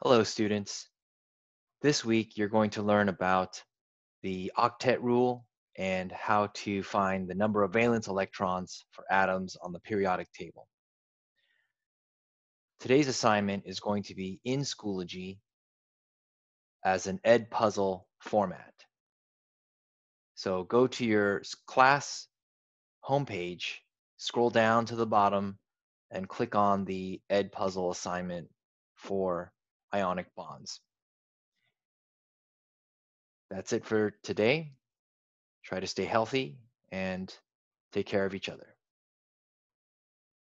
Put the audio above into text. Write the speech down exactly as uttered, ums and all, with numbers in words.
Hello, students. This week, you're going to learn about the octet rule and how to find the number of valence electrons for atoms on the periodic table. Today's assignment is going to be in Schoology as an Edpuzzle format. So go to your s- class homepage, scroll down to the bottom, and click on the Edpuzzle assignment for ionic bonds. That's it for today. Try to stay healthy and take care of each other.